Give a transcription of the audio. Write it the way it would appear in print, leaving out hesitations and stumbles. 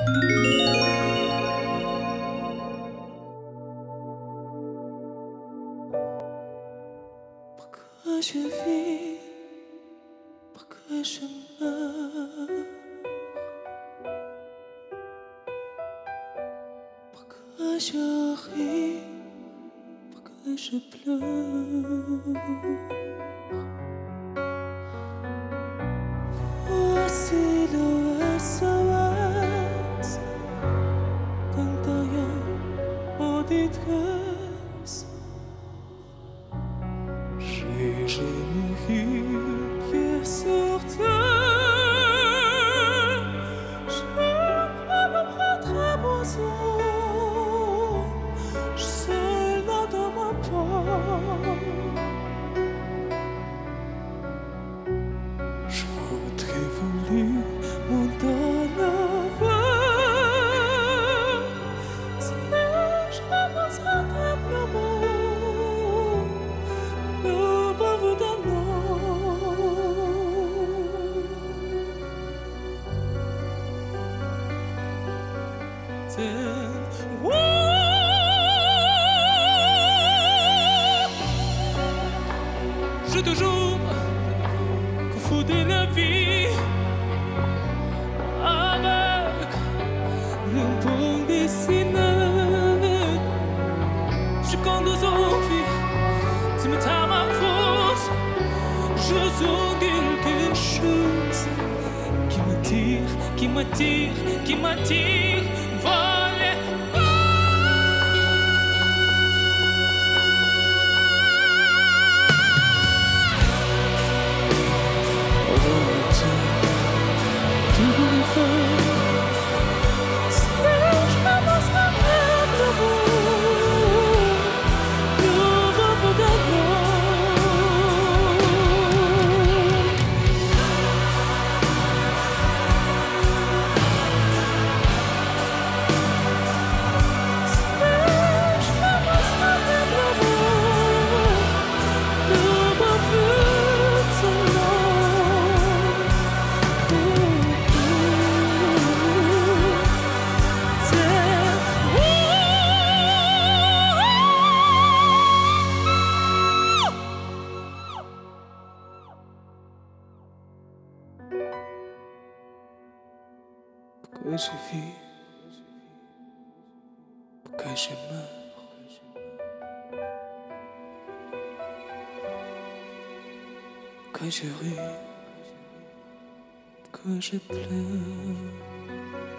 Pourquoi je vis, pourquoi je meurs, pourquoi je ris, pourquoi je pleure. Voici le SOS d'un derrière en détresse. J'ai jamais vu pied sur terre. Je prends mon propre besoin. Je suis seul dans ma part. Je voudrais voler mon dollar. Sinon, je commencerai simplement. J'ai toujours confondu la vie avec le bon dessiné. Je compte aux envies, tu me t'as ma faute. Je sens quelque chose qui m'attire, qui m'attire, qui m'attire. Voler. Pourquoi je vis, pourquoi je meurs, pourquoi je ris, pourquoi je pleure.